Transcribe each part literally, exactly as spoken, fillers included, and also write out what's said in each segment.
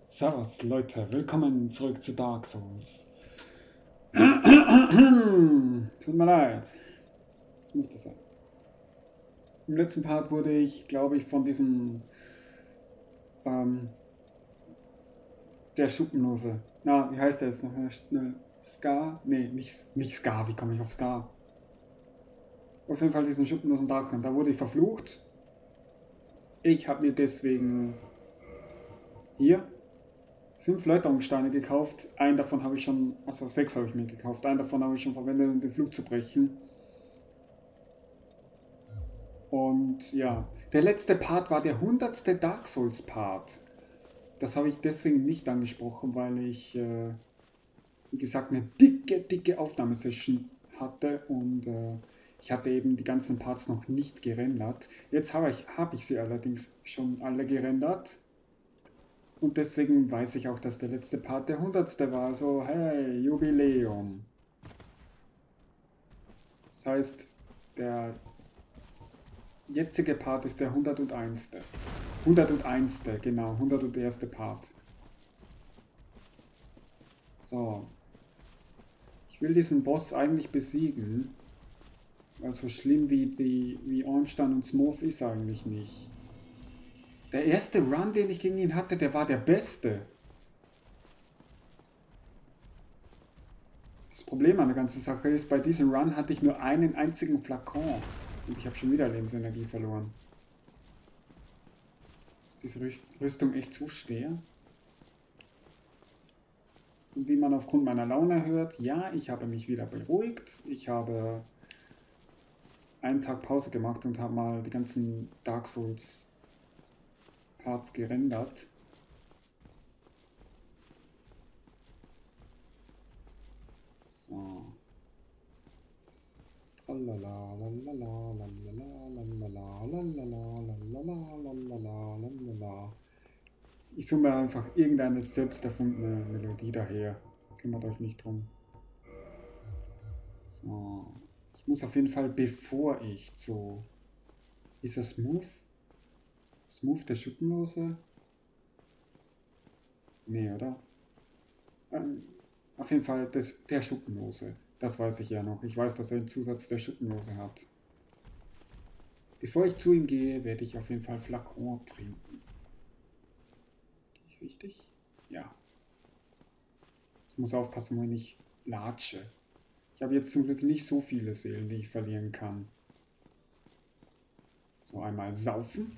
Servus Leute, willkommen zurück zu Dark Souls. Tut mir leid. Das musste sein. Im letzten Part wurde ich, glaube ich, von diesem ähm, der Schuppenlose. Na, wie heißt der jetzt noch? Ne, Scar? Nee, nicht, nicht Scar, wie komme ich auf Scar? Auf jeden Fall diesen schuppenlosen Drachen. Da wurde ich verflucht. Ich habe mir deswegen hier fünf Läuterungssteine gekauft. Einen davon habe ich schon, also sechs habe ich mir gekauft. Einen davon habe ich schon verwendet, um den Flug zu brechen. Und ja, der letzte Part war der hundertste Dark Souls Part. Das habe ich deswegen nicht angesprochen, weil ich, äh, wie gesagt, eine dicke, dicke Aufnahmesession hatte und äh, ich hatte eben die ganzen Parts noch nicht gerendert. Jetzt habe ich, habe ich sie allerdings schon alle gerendert. Und deswegen weiß ich auch, dass der letzte Part der hundertste war. Also, hey, Jubiläum. Das heißt, der jetzige Part ist der hundertundeinste. hundertundeinste, genau, hundertundeinste Part. So. Ich will diesen Boss eigentlich besiegen. Weil so schlimm wie, die, wie Ornstein und Smurf ist eigentlich nicht. Der erste Run, den ich gegen ihn hatte, der war der beste. Das Problem an der ganzen Sache ist, bei diesem Run hatte ich nur einen einzigen Flakon. Und ich habe schon wieder Lebensenergie verloren. Ist diese Rüstung echt zu schwer? Und wie man aufgrund meiner Laune hört, ja, ich habe mich wieder beruhigt. Ich habe einen Tag Pause gemacht und habe mal die ganzen Dark Souls Parts gerendert. So. Tralala, lalala, lalala, lalala, lalala, lalala, lalala, lalala. Ich suche mir einfach irgendeine selbst erfundene Melodie daher. Kümmert euch nicht drum. So. Ich muss auf jeden Fall, bevor ich zu... Ist das Smooth? Smooth der Schuppenlose? Nee, oder? Ähm, auf jeden Fall das, der Schuppenlose. Das weiß ich ja noch. Ich weiß, dass er einen Zusatz der Schuppenlose hat. Bevor ich zu ihm gehe, werde ich auf jeden Fall Flakon trinken. Gehe ich richtig? Ja. Ich muss aufpassen, wenn ich latsche. Ich habe jetzt zum Glück nicht so viele Seelen, die ich verlieren kann. So, einmal saufen.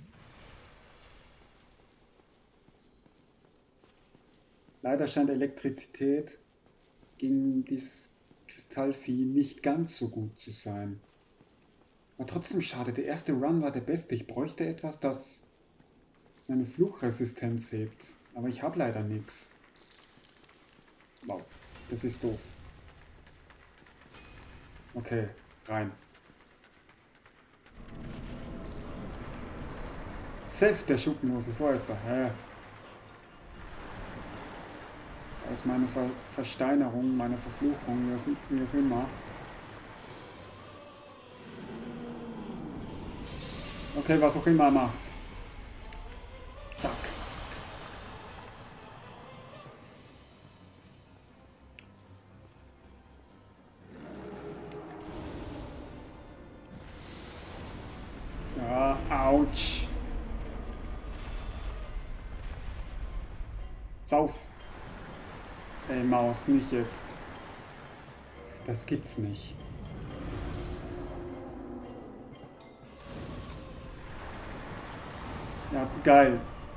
Leider scheint Elektrizität gegen dieses Kristallvieh nicht ganz so gut zu sein. Aber trotzdem schade, der erste Run war der beste. Ich bräuchte etwas, das meine Fluchresistenz hebt. Aber ich habe leider nichts. Wow, das ist doof. Okay, rein. Self der Schuppenlose, so heißt er. Hä? Das ist meine Ver Versteinerung, meine Verfluchung, wie auch immer. Okay, was auch immer er macht. Zack. Ja, ouch. Sauf. Ey, Maus, nicht jetzt. Das gibt's nicht. Ja, geil.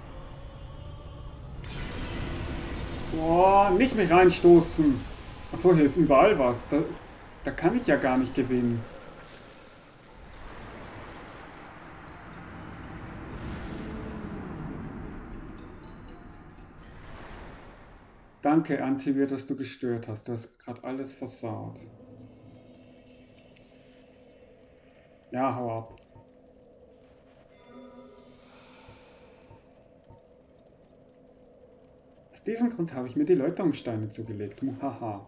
Boah, nicht mich reinstoßen. Achso, hier ist überall was. Da, da kann ich ja gar nicht gewinnen. Danke, Antivir, dass du gestört hast. Du hast gerade alles versaut. Ja, hau ab. Aus diesem Grund habe ich mir die Läuterungssteine zugelegt. Muhaha.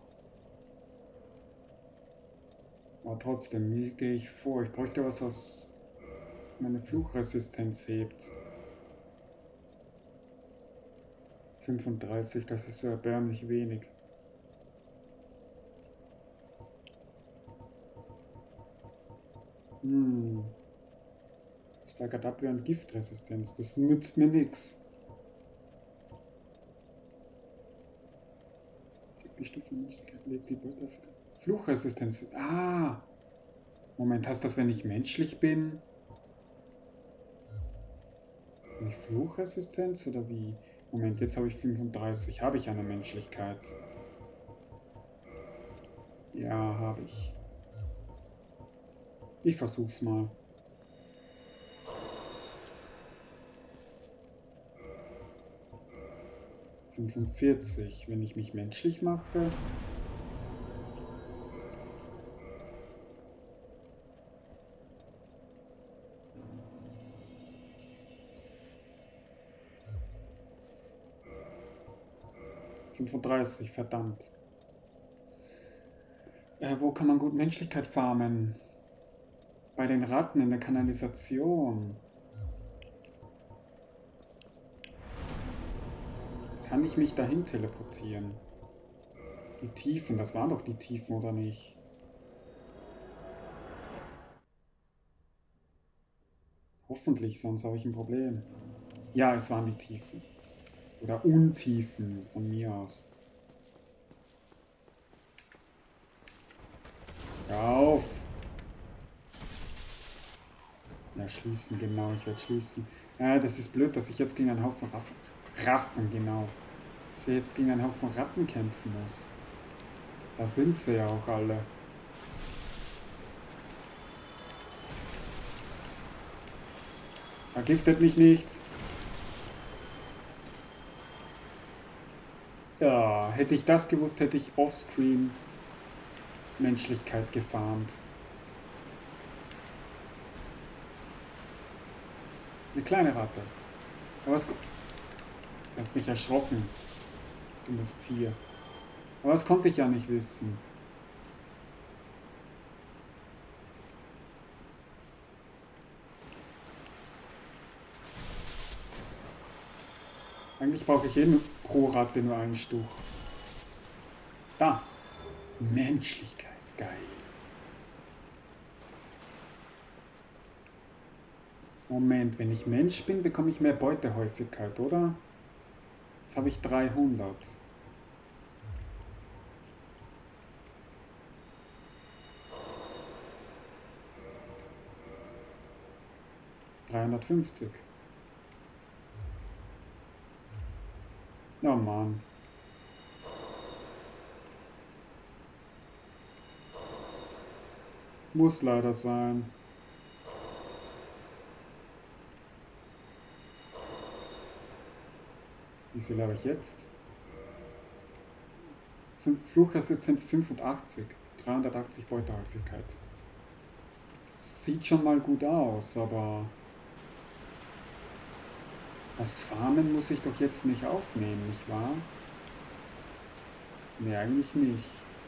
Aber trotzdem, wie gehe ich vor? Ich bräuchte was, was meine Fluchresistenz hebt. fünfunddreißig, das ist ja erbärmlich wenig. Hm. Steigert Abwehr und Giftresistenz. Das nützt mir nichts. Die Stufe Menschlichkeit legt die Beute auf Fluchresistenz. Ah! Moment, heißt das, wenn ich menschlich bin? Habe ich Fluchresistenz oder wie? Moment, jetzt habe ich fünfunddreißig. Habe ich eine Menschlichkeit? Ja, habe ich. Ich versuch's mal. fünfundvierzig, wenn ich mich menschlich mache. fünfunddreißig, verdammt. Äh, wo kann man gut Menschlichkeit farmen? Bei den Ratten in der Kanalisation. Kann ich mich dahin teleportieren? Die Tiefen, das waren doch die Tiefen, oder nicht? Hoffentlich, sonst habe ich ein Problem. Ja, es waren die Tiefen. Oder Untiefen von mir aus. Hör auf! Ja, schließen, genau, ich werde schließen. Ja, das ist blöd, dass ich jetzt gegen einen Haufen Raffen, Raffen, genau. Dass ich jetzt gegen einen Haufen Ratten kämpfen muss. Da sind sie ja auch alle. Vergiftet mich nicht. Ja, hätte ich das gewusst, hätte ich offscreen Menschlichkeit gefarmt. Eine kleine Ratte. Aber es kommt. Du hast mich erschrocken. Du musst hier. Aber das konnte ich ja nicht wissen. Eigentlich brauche ich eh nur pro Ratte nur einen Stuch. Da. Menschlichkeit. Geil. Moment, wenn ich Mensch bin, bekomme ich mehr Beutehäufigkeit, oder? Jetzt habe ich dreihundert. dreihundertfünfzig. Oh Mann. Muss leider sein. Wie viel habe ich jetzt? Fluchresistenz fünfundachtzig. dreihundertachtzig Beutehäufigkeit. Sieht schon mal gut aus, aber das Farmen muss ich doch jetzt nicht aufnehmen, nicht wahr? Nee, eigentlich nicht.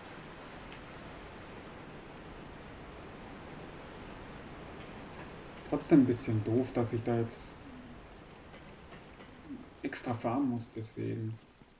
Trotzdem ein bisschen doof, dass ich da jetzt extra farmen muss, deswegen.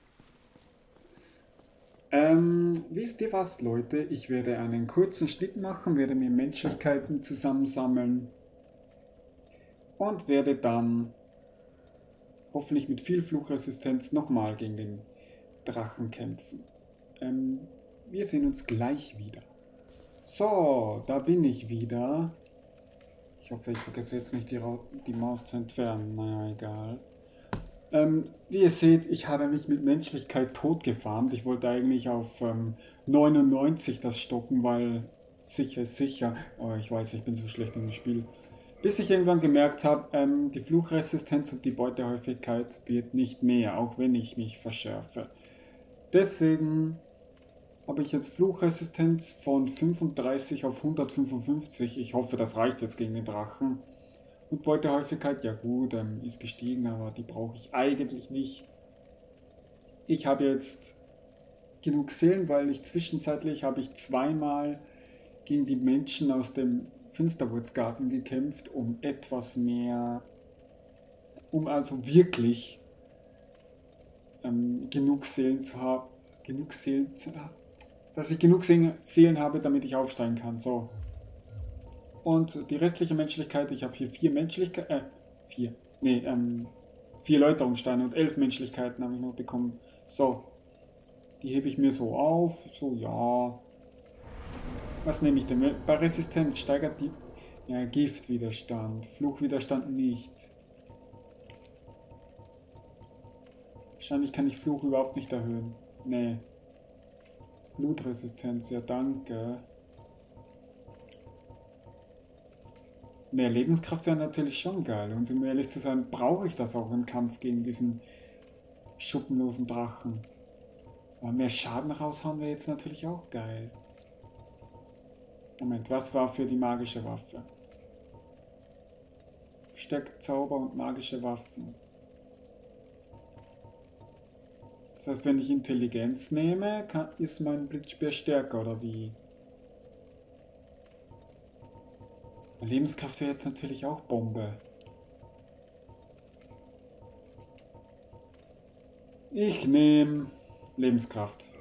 Ähm, wisst ihr was, Leute? Ich werde einen kurzen Schnitt machen, werde mir Menschlichkeiten zusammensammeln und werde dann hoffentlich mit viel Fluchresistenz nochmal gegen den Drachen kämpfen. Ähm, wir sehen uns gleich wieder. So, da bin ich wieder. Ich hoffe, ich vergesse jetzt nicht die, Ra die Maus zu entfernen. Naja, egal. Ähm, wie ihr seht, ich habe mich mit Menschlichkeit tot gefarmt. Ich wollte eigentlich auf ähm, neunundneunzig das stocken, weil sicher ist sicher. Oh, ich weiß, ich bin so schlecht in dem Spiel. Bis ich irgendwann gemerkt habe, ähm, die Fluchresistenz und die Beutehäufigkeit wird nicht mehr, auch wenn ich mich verschärfe. Deswegen habe ich jetzt Fluchresistenz von fünfunddreißig auf hundertfünfundfünfzig. Ich hoffe, das reicht jetzt gegen den Drachen. Und Beutehäufigkeit, ja gut, ähm, ist gestiegen, aber die brauche ich eigentlich nicht. Ich habe jetzt genug Seelen, weil ich zwischenzeitlich habe ich zweimal gegen die Menschen aus dem Finsterwurzgarten gekämpft, um etwas mehr, um also wirklich ähm, genug Seelen zu haben, genug Seelen zu haben, dass ich genug Seelen habe, damit ich aufsteigen kann. So. Und die restliche Menschlichkeit, ich habe hier vier Menschlichkeiten, äh, vier, nee, ähm, vier Läuterungssteine und elf Menschlichkeiten habe ich noch bekommen. So. Die hebe ich mir so auf. So, ja. Was nehme ich denn? Bei Resistenz steigert die... Ja, Giftwiderstand. Fluchwiderstand nicht. Wahrscheinlich kann ich Fluch überhaupt nicht erhöhen. Nee. Blutresistenz, ja danke. Mehr Lebenskraft wäre natürlich schon geil. Und um ehrlich zu sein, brauche ich das auch im Kampf gegen diesen schuppenlosen Drachen. Aber mehr Schaden raushauen wäre jetzt natürlich auch geil. Moment, was war für die magische Waffe? Verstärkte und magische Waffen. Das heißt, wenn ich Intelligenz nehme, kann, ist mein Blitzspeer stärker, oder wie? Lebenskraft wäre jetzt natürlich auch Bombe. Ich nehme Lebenskraft.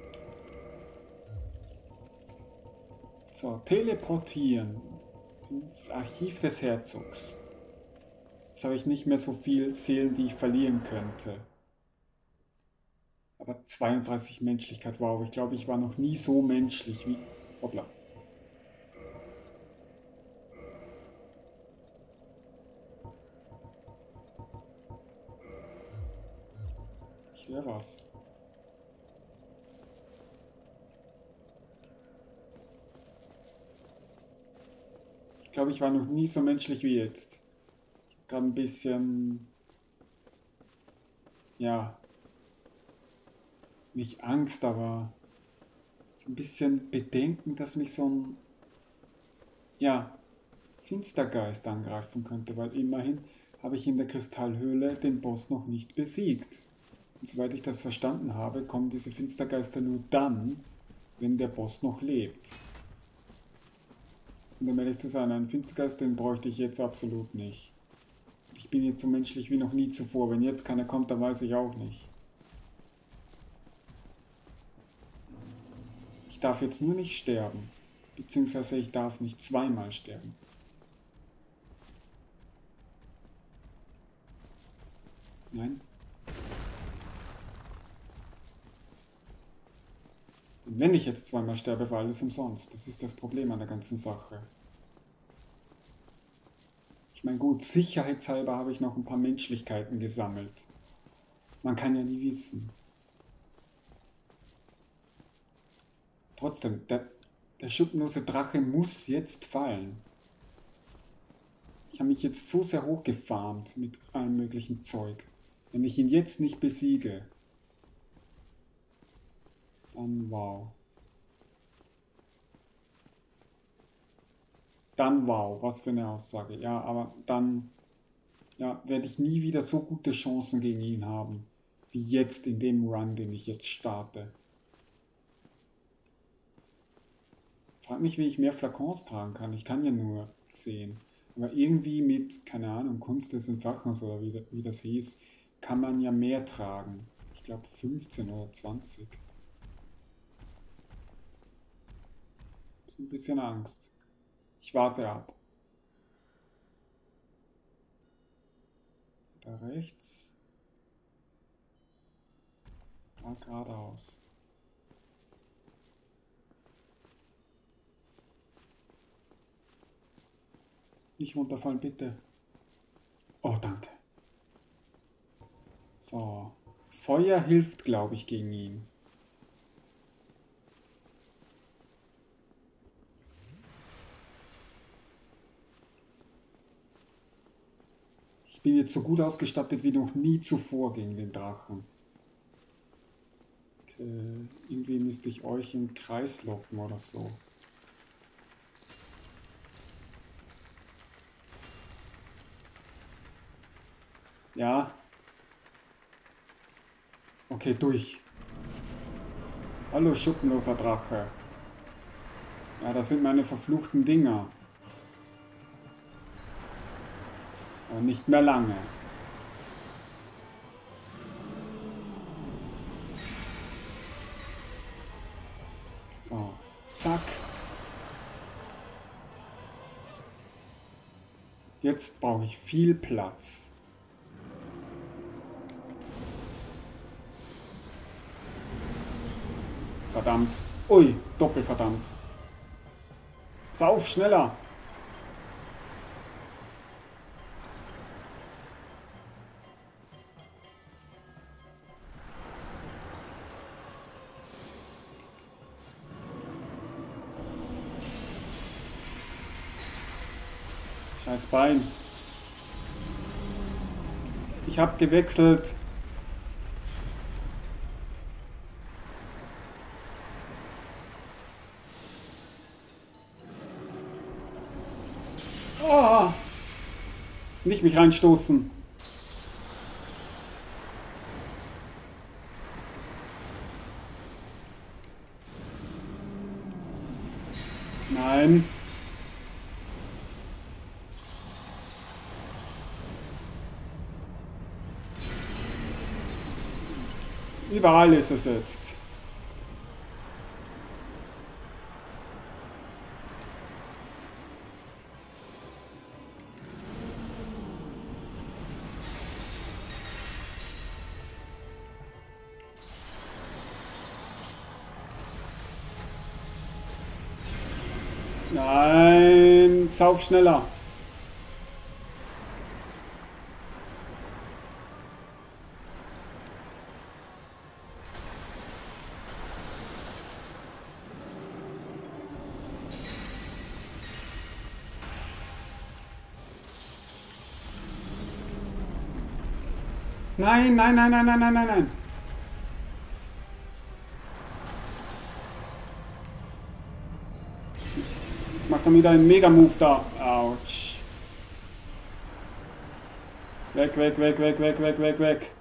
So, teleportieren ins Archiv des Herzogs. Jetzt habe ich nicht mehr so viel Seelen, die ich verlieren könnte. Aber zweiunddreißig Menschlichkeit, wow, ich glaube, ich war noch nie so menschlich wie... Hoppla. Ich höre was. Ich glaube, ich war noch nie so menschlich wie jetzt. Ich habe gerade ein bisschen... Ja... Nicht Angst, aber so ein bisschen Bedenken, dass mich so ein... Ja... Finstergeist angreifen könnte, weil immerhin habe ich in der Kristallhöhle den Boss noch nicht besiegt. Und soweit ich das verstanden habe, kommen diese Finstergeister nur dann, wenn der Boss noch lebt. Und um ehrlich zu sein, einen Finstergeist, den bräuchte ich jetzt absolut nicht. Ich bin jetzt so menschlich wie noch nie zuvor. Wenn jetzt keiner kommt, dann weiß ich auch nicht. Ich darf jetzt nur nicht sterben. Beziehungsweise ich darf nicht zweimal sterben. Nein. Und wenn ich jetzt zweimal sterbe, war alles umsonst. Das ist das Problem an der ganzen Sache. Ich meine, gut, sicherheitshalber habe ich noch ein paar Menschlichkeiten gesammelt. Man kann ja nie wissen. Trotzdem, der, der schuppenlose Drache muss jetzt fallen. Ich habe mich jetzt so sehr hochgefarmt mit allem möglichen Zeug. Wenn ich ihn jetzt nicht besiege, dann wow. Dann wow, was für eine Aussage. Ja, aber dann ja, werde ich nie wieder so gute Chancen gegen ihn haben, wie jetzt in dem Run, den ich jetzt starte. Frag mich, wie ich mehr Flakons tragen kann. Ich kann ja nur zehn. Aber irgendwie mit, keine Ahnung, Kunst des Entfachens oder wie, wie das hieß, kann man ja mehr tragen. Ich glaube fünfzehn oder zwanzig. Ist ein bisschen Angst. Ich warte ab. Da rechts. Da geradeaus. Nicht runterfallen, bitte. Oh, danke. So. Feuer hilft, glaube ich, gegen ihn. Ich bin jetzt so gut ausgestattet wie noch nie zuvor gegen den Drachen. Okay. Irgendwie müsste ich euch im Kreis locken oder so. Ja. Okay, durch. Hallo, schuppenloser Drache. Ja, das sind meine verfluchten Dinger. Aber nicht mehr lange. So, zack. Jetzt brauche ich viel Platz. Verdammt. Ui, doppelverdammt. Sauf, schneller. Scheiß Bein. Ich habe gewechselt. Oh. Nicht mich reinstoßen. Nein. Überall ist es jetzt. Nein, sauf schneller. Nein, nein, nein, nein, nein, nein, nein, nein. Jetzt macht er wieder einen Mega-Move da. Autsch. Weg, weg, weg, weg, weg, weg, weg, weg.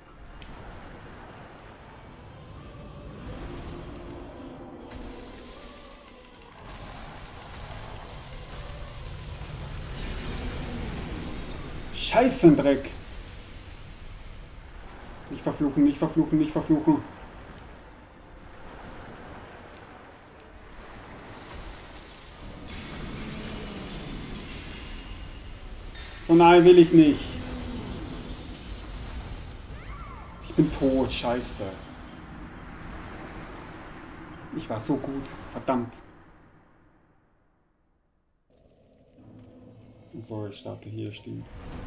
Scheißendreck. Nicht verfluchen, nicht verfluchen, nicht verfluchen. So nahe will ich nicht. Ich bin tot, scheiße. Ich war so gut, verdammt. So, ich starte hier, stimmt.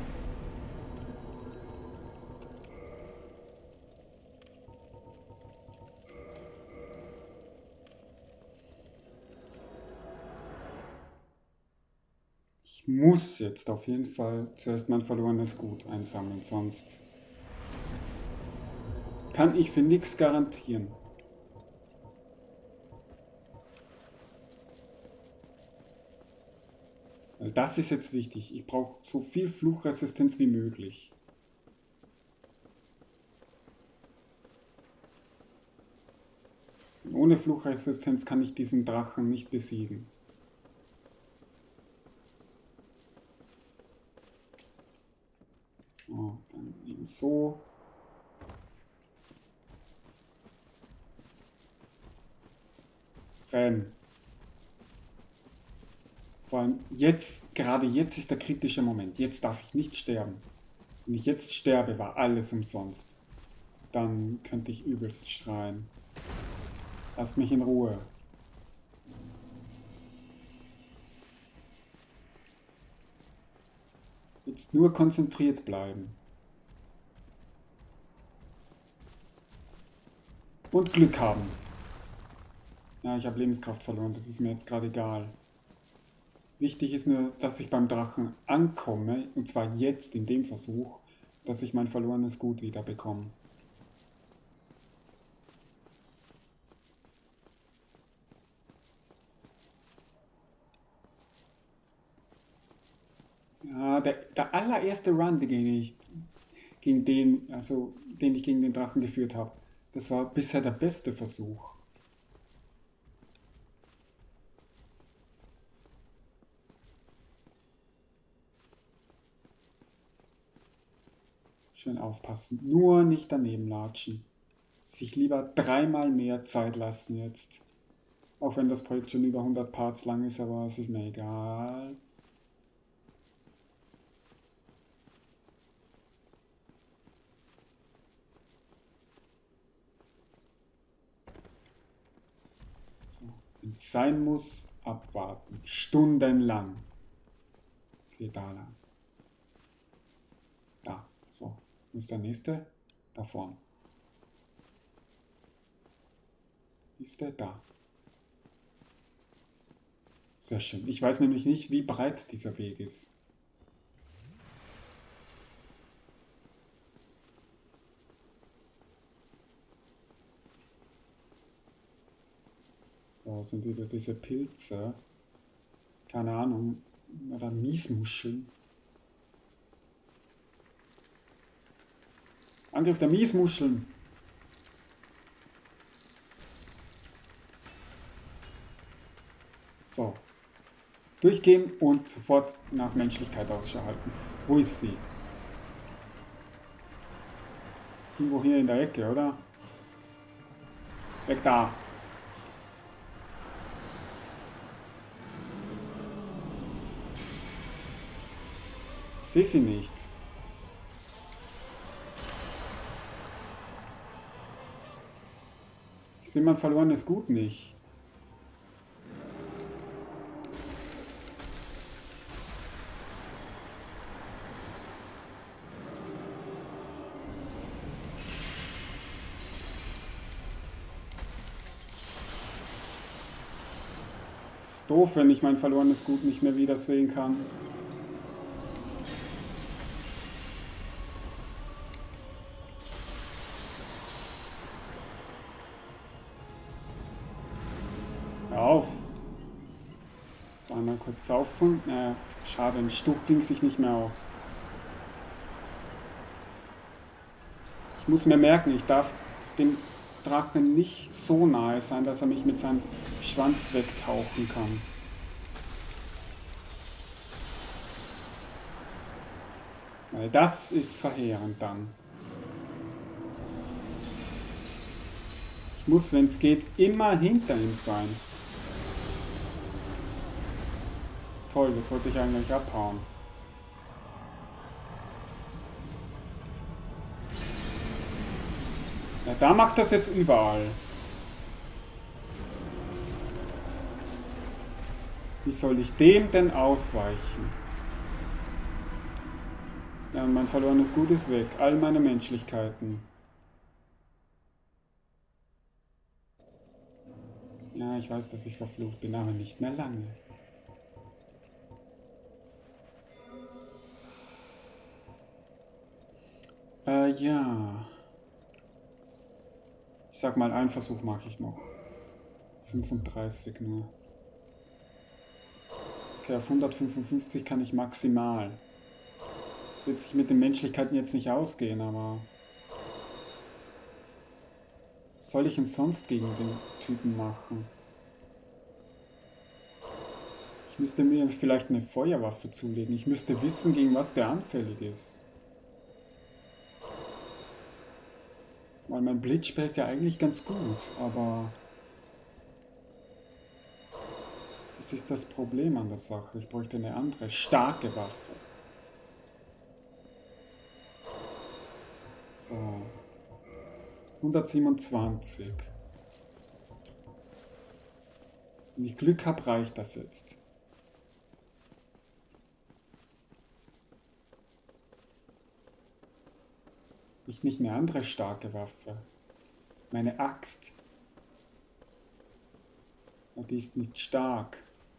Ich muss jetzt auf jeden Fall zuerst mein verlorenes Gut einsammeln, sonst kann ich für nichts garantieren. Weil das ist jetzt wichtig. Ich brauche so viel Fluchresistenz wie möglich. Ohne Fluchresistenz kann ich diesen Drachen nicht besiegen. So, dann eben so. Renn. Vor allem jetzt, gerade jetzt ist der kritische Moment. Jetzt darf ich nicht sterben. Wenn ich jetzt sterbe, war alles umsonst. Dann könnte ich übelst schreien. Lasst mich in Ruhe. Jetzt nur konzentriert bleiben. Und Glück haben. Ja, ich habe Lebenskraft verloren, das ist mir jetzt gerade egal. Wichtig ist nur, dass ich beim Drachen ankomme, und zwar jetzt in dem Versuch, dass ich mein verlorenes Gut wieder bekomme. Ja, der, der allererste Run, den ich gegen den, also den ich gegen den Drachen geführt habe, das war bisher der beste Versuch. Schön aufpassen. Nur nicht daneben latschen. Sich lieber dreimal mehr Zeit lassen jetzt. Auch wenn das Projekt schon über hundert Parts lang ist, aber es ist mir egal. So, wenn es sein muss, abwarten. Stundenlang. Okay, da lang. Da, so. Wo ist der nächste? Da vorne. Ist der da? Sehr schön. Ich weiß nämlich nicht, wie breit dieser Weg ist. So, sind wieder diese Pilze. Keine Ahnung. Oder Miesmuscheln. Angriff der Miesmuscheln. So. Durchgehen und sofort nach Menschlichkeit Ausschau halten. Wo ist sie? Irgendwo hier in der Ecke, oder? Weg da. Ich sehe sie nicht. Ich sehe mein verlorenes Gut nicht. Ist doof, wenn ich mein verlorenes Gut nicht mehr wiedersehen kann. Auf. So, einmal kurz saufen. Äh, schade, ein Stuch ging sich nicht mehr aus. Ich muss mir merken, ich darf dem Drachen nicht so nahe sein, dass er mich mit seinem Schwanz wegtauchen kann. Weil das ist verheerend dann. Ich muss, wenn es geht, immer hinter ihm sein. Toll, jetzt wollte ich eigentlich abhauen. Ja, da macht das jetzt überall. Wie soll ich dem denn ausweichen? Ja, mein verlorenes Gut ist weg. All meine Menschlichkeiten. Ja, ich weiß, dass ich verflucht bin, aber nicht mehr lange. Äh, ja. Ich sag mal, einen Versuch mache ich noch. fünfunddreißig nur. Okay, auf hundertfünfundfünfzig kann ich maximal. Das wird sich mit den Menschlichkeiten jetzt nicht ausgehen, aber... Was soll ich denn sonst gegen den Typen machen? Ich müsste mir vielleicht eine Feuerwaffe zulegen. Ich müsste wissen, gegen was der anfällig ist. Weil mein Blitzspeer ist ja eigentlich ganz gut, aber... Das ist das Problem an der Sache. Ich bräuchte eine andere, starke Waffe. So. hundertsiebenundzwanzig. Wenn ich Glück habe, reicht das jetzt. Ich nicht eine andere starke Waffe. Meine Axt. Ja, die ist nicht stark.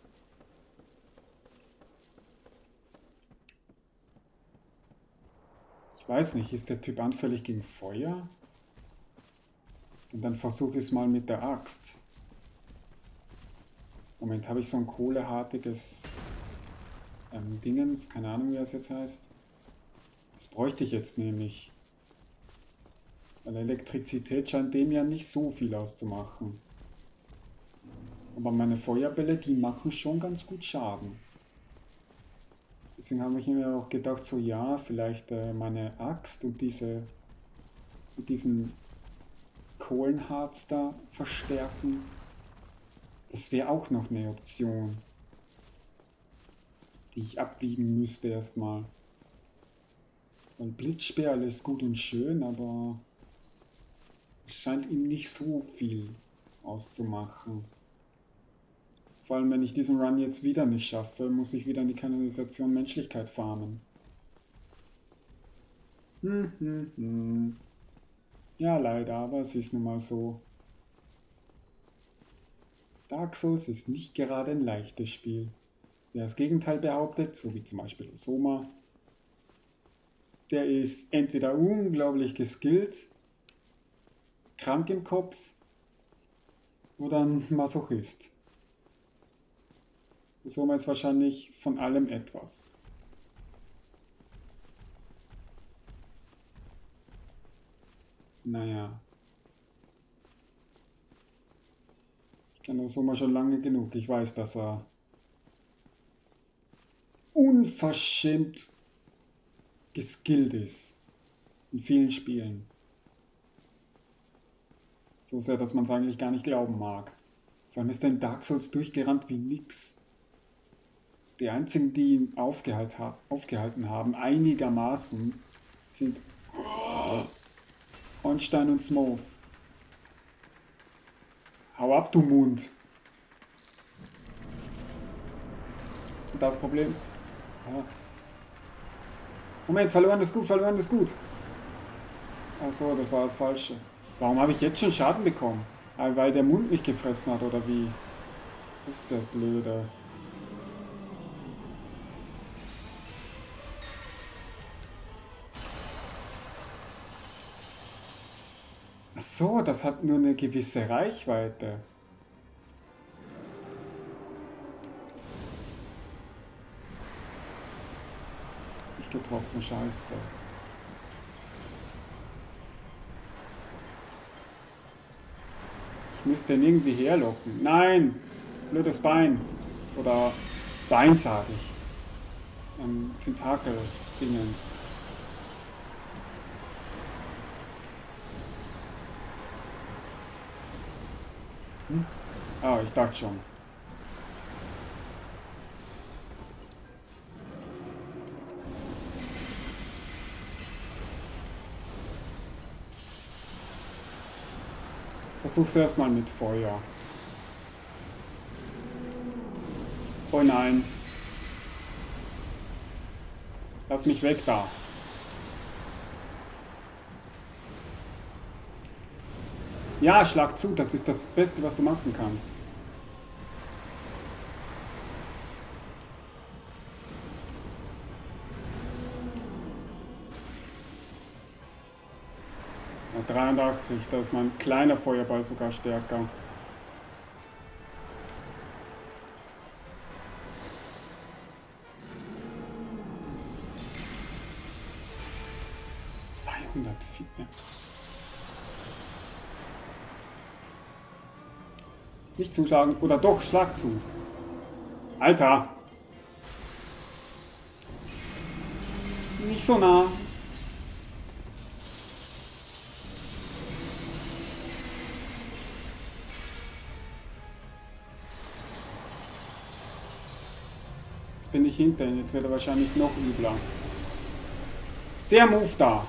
Ich weiß nicht, ist der Typ anfällig gegen Feuer? Und dann versuche ich es mal mit der Axt. Moment, habe ich so ein kohlehartiges ähm, Dingens? Keine Ahnung, wie das jetzt heißt. Das bräuchte ich jetzt nämlich. Weil Elektrizität scheint dem ja nicht so viel auszumachen. Aber meine Feuerbälle, die machen schon ganz gut Schaden. Deswegen habe ich mir auch gedacht, so ja, vielleicht äh, meine Axt und diese mit diesen Kohlenharz da verstärken. Das wäre auch noch eine Option, die ich abwiegen müsste erstmal. Weil Blitzspeer alles gut und schön, aber es scheint ihm nicht so viel auszumachen. Vor allem, wenn ich diesen Run jetzt wieder nicht schaffe, muss ich wieder in die Kanalisation Menschlichkeit farmen. Hm, hm, hm. Ja, leider, aber es ist nun mal so. Dark Souls ist nicht gerade ein leichtes Spiel. Wer das Gegenteil behauptet, so wie zum Beispiel Osoma, der ist entweder unglaublich geskillt, krank im Kopf oder ein Masochist. Osoma ist wahrscheinlich von allem etwas. Naja. Ich kenne Osoma schon lange genug. Ich weiß, dass er unverschämt geskillt ist. In vielen Spielen. So sehr, dass man es eigentlich gar nicht glauben mag. Vor allem ist er in Dark Souls durchgerannt wie nix. Die einzigen, die ihn aufgehalt ha aufgehalten haben, einigermaßen, sind Ornstein und Smough. Hau ab, du Mund! Und das Problem? Ja. Moment, verloren ist gut, verloren ist gut. Achso, das war das Falsche. Warum habe ich jetzt schon Schaden bekommen? Weil der Mund mich gefressen hat, oder wie? Das ist ja blöde. Ach so, das hat nur eine gewisse Reichweite. Nicht getroffen, scheiße. Ich müsste ihn irgendwie herlocken. Nein! Blödes Bein. Oder Bein, sage ich. Ein Tentakel-Dingens. Hm? Ah, ich dachte schon. Versuch's erstmal mit Feuer. Oh nein. Lass mich weg da. Ja, schlag zu. Das ist das Beste, was du machen kannst. Ja, dreiundachtzig. Da ist mein kleiner Feuerball sogar stärker. zweihundertvier. Nicht zuschlagen. Oder doch, schlag zu. Alter. Nicht so nah. Jetzt bin ich hinter ihm. Jetzt wird er wahrscheinlich noch übler. Der Move da.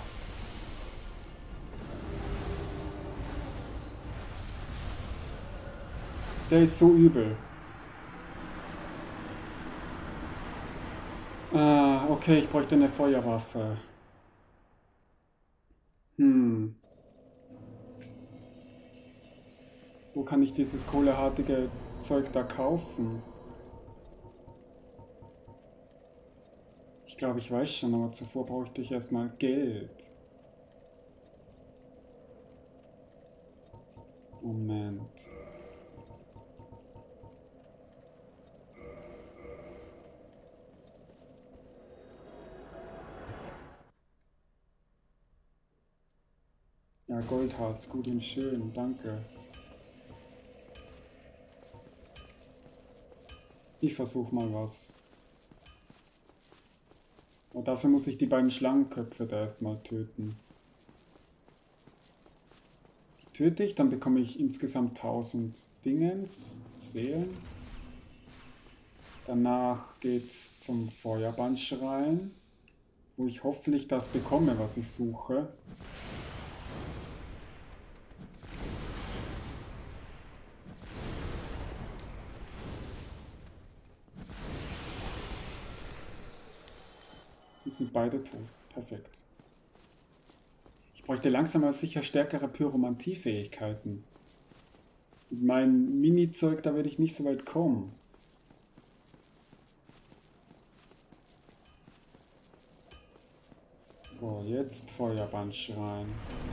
Der ist so übel. Ah, okay, ich bräuchte eine Feuerwaffe. Hm. Wo kann ich dieses kohlehartige Zeug da kaufen? Ich glaube, ich weiß schon, aber zuvor bräuchte ich erstmal Geld. Moment. Ja, Goldharz, gut und schön, danke. Ich versuche mal was. Aber dafür muss ich die beiden Schlangenköpfe da erstmal töten. töte ich, dann bekomme ich insgesamt tausend Dingens, Seelen. Danach geht's zum Feuerbandschrein, wo ich hoffentlich das bekomme, was ich suche. Sie sind beide tot. Perfekt. Ich bräuchte langsam aber sicher stärkere Pyromantie-Fähigkeiten. Mit meinem Mini-Zeug, da werde ich nicht so weit kommen. So, jetzt Feuerbandschrein.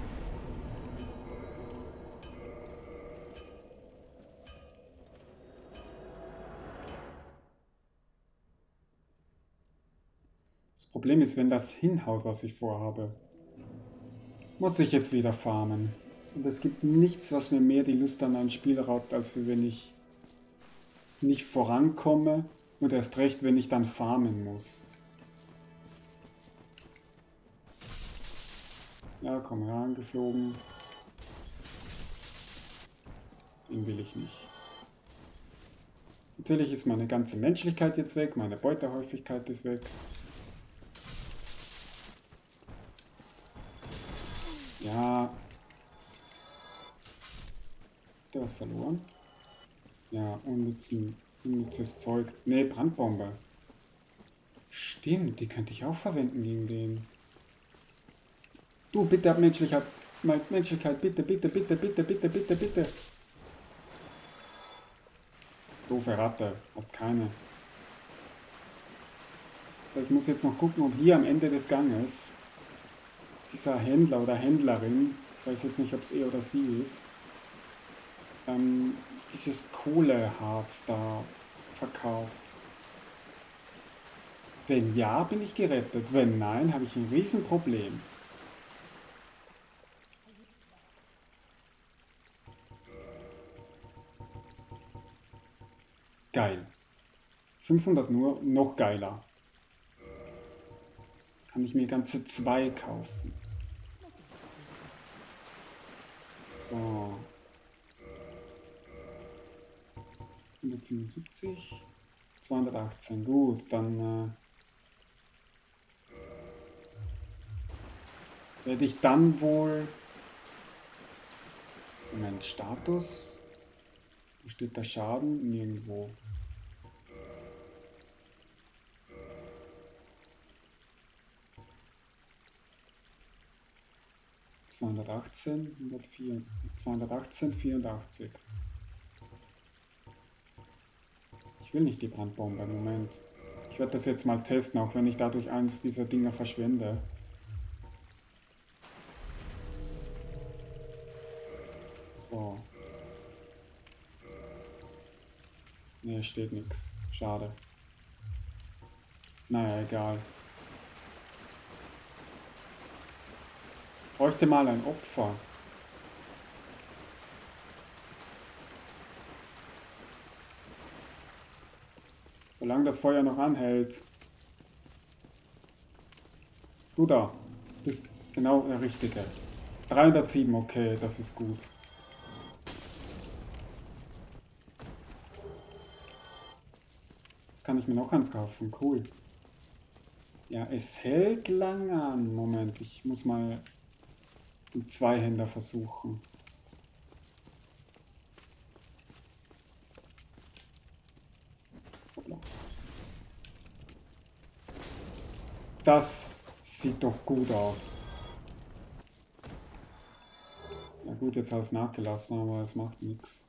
Das Problem ist, wenn das hinhaut, was ich vorhabe, muss ich jetzt wieder farmen. Und es gibt nichts, was mir mehr die Lust an ein Spiel raubt, als wenn ich nicht vorankomme und erst recht, wenn ich dann farmen muss. Ja, komm herangeflogen. Den will ich nicht. Natürlich ist meine ganze Menschlichkeit jetzt weg, meine Beutehäufigkeit ist weg. Ja. Hat der was verloren? Ja, unnützen, unnützes Zeug. Ne, Brandbombe. Stimmt, die könnte ich auch verwenden gegen den. Du, bitte, Menschlichkeit. Menschlichkeit, bitte, bitte, bitte, bitte, bitte, bitte, bitte. Doofe Ratte, hast keine. So, ich muss jetzt noch gucken, ob hier am Ende des Ganges dieser Händler oder Händlerin, ich weiß jetzt nicht, ob es er oder sie ist, ähm, dieses Kohleharz da verkauft. Wenn ja, bin ich gerettet. Wenn nein, habe ich ein Riesenproblem. Geil. fünfhundert nur, noch geiler. Kann ich mir ganze zwei kaufen. So. hundertsiebenundsiebzig. zweihundertachtzehn. Gut, dann äh, werde ich dann wohl... Moment, Status... Wo steht der Schaden? Nirgendwo. zweihundertachtzehn, hundertvier, zweihundertachtzehn, vierundachtzig. Ich will nicht die Brandbombe, Moment. Ich werde das jetzt mal testen, auch wenn ich dadurch eins dieser Dinger verschwende. So. Ne, steht nichts. Schade. Naja, egal. Bräuchte mal ein Opfer. Solange das Feuer noch anhält. Du da. Bist genau der Richtige. dreihundertsieben, okay, das ist gut. Jetzt kann ich mir noch eins kaufen. Cool. Ja, es hält lang an. Moment, ich muss mal den Zweihänder versuchen. Hoppla. Das sieht doch gut aus. Ja gut, jetzt hat es nachgelassen, aber es macht nichts.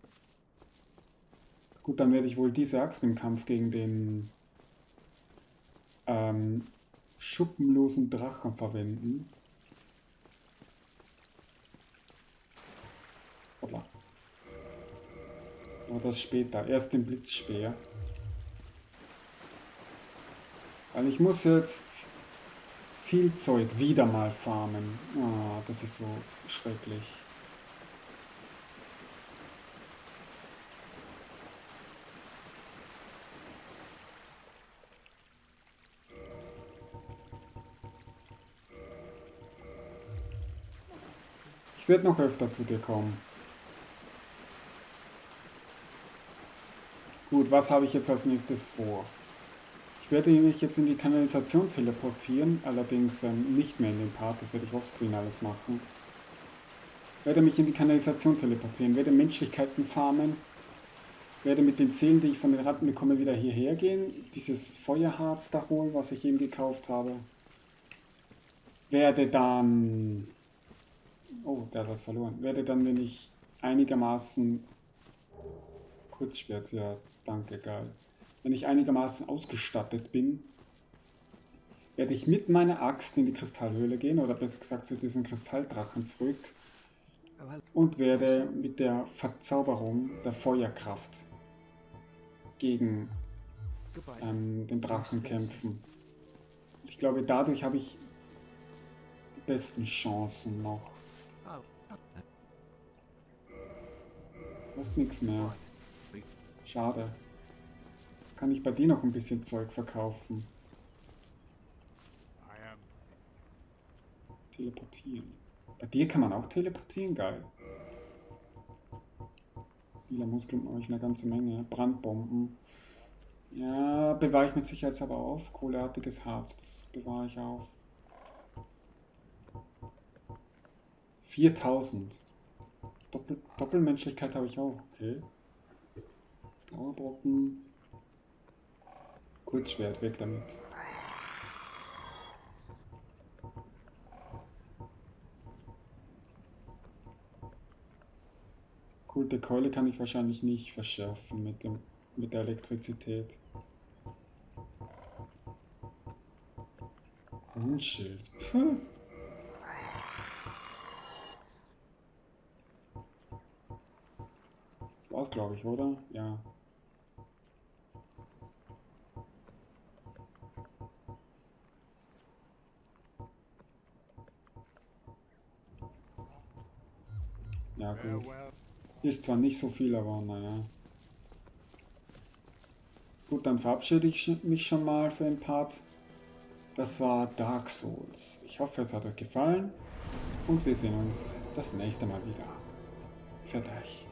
Gut, dann werde ich wohl diese Axt im Kampf gegen den ähm, schuppenlosen Drachen verwenden. Hoppla. Aber das später. Erst den Blitzspeer. Weil ich muss jetzt viel Zeug wieder mal farmen. Oh, das ist so schrecklich. Ich werde noch öfter zu dir kommen. Gut, was habe ich jetzt als nächstes vor? Ich werde mich jetzt in die Kanalisation teleportieren, allerdings ähm, nicht mehr in den Part, das werde ich offscreen alles machen. Ich werde mich in die Kanalisation teleportieren, werde Menschlichkeiten farmen, werde mit den Seelen, die ich von den Ratten bekomme, wieder hierher gehen, dieses Feuerharz da holen, was ich eben gekauft habe. Werde dann... Oh, der hat was verloren. Werde dann, wenn ich einigermaßen... Kurzschwert, ja, danke, geil. Wenn ich einigermaßen ausgestattet bin, werde ich mit meiner Axt in die Kristallhöhle gehen, oder besser gesagt zu diesen Kristalldrachen zurück, und werde mit der Verzauberung der Feuerkraft gegen ähm, den Drachen kämpfen. Ich glaube, dadurch habe ich die besten Chancen noch. Das ist nichts mehr. Schade. Kann ich bei dir noch ein bisschen Zeug verkaufen? Teleportieren. Bei dir kann man auch teleportieren? Geil. Lila Muskeln habe ich eine ganze Menge. Brandbomben. Ja, bewahre ich mit Sicherheit aber auf. Kohleartiges Harz, das bewahre ich auf. viertausend. Doppel Doppelmenschlichkeit habe ich auch. Okay. Blaue Brocken. Kurzschwert, weg damit. Gute Keule kann ich wahrscheinlich nicht verschärfen mit, dem, mit der Elektrizität. Rundschild. Puh. Das war's, glaube ich, oder? Ja. Ja, gut. Ist zwar nicht so viel, aber naja. Gut, dann verabschiede ich mich schon mal für den Part. Das war Dark Souls. Ich hoffe, es hat euch gefallen und wir sehen uns das nächste Mal wieder. Für euch.